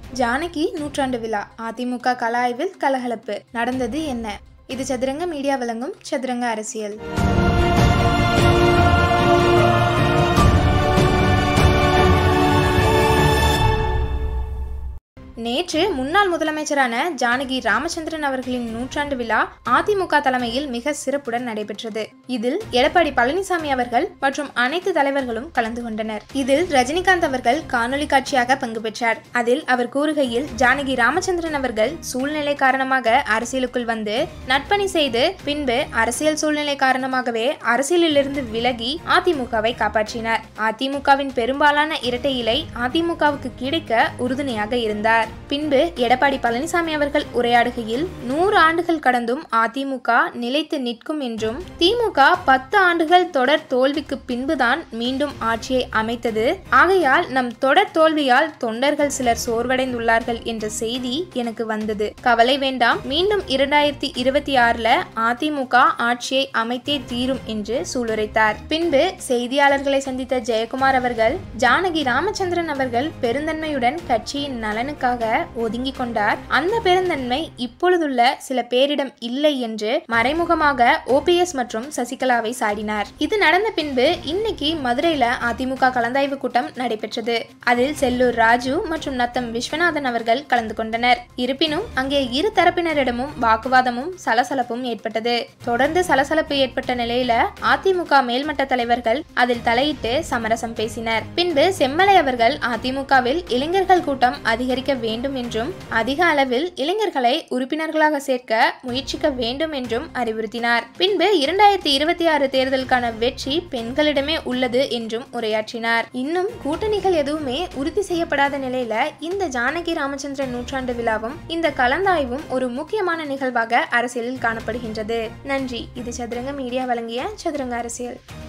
ஜானகி நூற்றாண்டு விழா அதிமுக கள ஆய்வில் கலகலப்பு நடந்தது என்ன? இது சதுரங்க மீடியா வழங்கும் சதுரங்க அரசியல். நேற்று முன்னாள் முதலமைச்சரான ஜானகி ராமச்சந்திரன் அவர்களின் நூற்றாண்டு விழா அதிமுக தலைமையில் மிக சிறப்புடன் நடைபெற்றது. இதில் எடப்பாடி பழனிசாமி அவர்கள் மற்றும் அனைத்து தலைவர்களும் கலந்து கொண்டனர். இதில் ரஜினிகாந்த் அவர்கள் காணொலி காட்சியாக பங்கு பெற்றார். அதில் அவர் கூறுகையில், ஜானகி ராமச்சந்திரன் அவர்கள் சூழ்நிலை காரணமாக அரசியலுக்குள் வந்து நட்பணி செய்து பின்பு அரசியல் சூழ்நிலை காரணமாகவே அரசியலிலிருந்து விலகி அதிமுகவை காப்பாற்றினார். அதிமுகவின் பெரும்பாலான இரட்டை இலை அதிமுகவுக்கு கிடைக்க உறுதுணையாக இருந்தார். பின்பு எடப்பாடி பழனிசாமி அவர்கள் உரையாடுகையில், 100 ஆண்டுகள் கடந்தும் அதிமுக நிலைத்து நிற்கும் என்றும், திமுக 10 ஆண்டுகள் தொடர் தோல்விக்கு பின்புதான் மீண்டும் ஆட்சியை அமைத்தது. ஆகையால் நம் தொடர் தோல்வியால் தொண்டர்கள் சிலர் சோர்வடைந்துள்ளார்கள் என்ற செய்தி எனக்கு வந்தது. கவலை வேண்டாம், மீண்டும் 2026ல அதிமுக ஆட்சியை அமைத்தே தீரும் என்று சூளுரைத்தார். பின்பு செய்தியாளர்களை சந்தித்த ஜெயக்குமார் அவர்கள், ஜானகி ராமச்சந்திரன் அவர்கள் பெருந்தன்மையுடன் கட்சியின் நலனுக்காக ஒதுங்கி கொண்டார். அந்த பெருந்தன்மை இப்பொழுதுள்ள சில பேரிடம் இல்லை என்று மறைமுகமாக OPS மற்றும் சசிகலாவை சாடினார். இது நடந்த பின்பு இன்னைக்கு மதுரையில அதிமுக கலந்தாய்வு கூட்டம் நடைபெற்றது. அதில் செல்லூர் ராஜு மற்றும் நத்தம் விஸ்வநாதன் அவர்கள் கலந்து கொண்டனர். இருப்பினும் அங்கே இரு தரப்பினரிடமும் வாக்குவாதமும் சலசலப்பும் ஏற்பட்டது. தொடர்ந்து சலசலப்பு ஏற்பட்ட நிலையில அதிமுக மேல்மட்ட தலைவர்கள் அதில் தலையிட்டு சமரசம் பேசினர். பின்பு செம்மலை அவர்கள் அதிமுகவில் இளைஞர்கள் கூட்டம் அதிகரிக்க வேண்டும் என்றும், அதிக அளவில் இளைஞர்களை உறுப்பினர்களாக சேர்க்க முயற்சிக்க வேண்டும் என்றும் அறிவுறுத்தினார். பின்பு 2026 தேர்தலுக்கான வெற்றி பெண்களிடமே உள்ளது என்றும் உரையாற்றினார். இன்னும் கூட்டணிகள் எதுவுமே உறுதி செய்யப்படாத நிலையில இந்த ஜானகி ராமச்சந்திரன் நூற்றாண்டு விழாவும் இந்த கலந்தாய்வும் ஒரு முக்கியமான நிகழ்வாக அரசியலில் காணப்படுகின்றது. நன்றி. இது சதுரங்க மீடியா வழங்கிய சதுரங்க அரசியல்.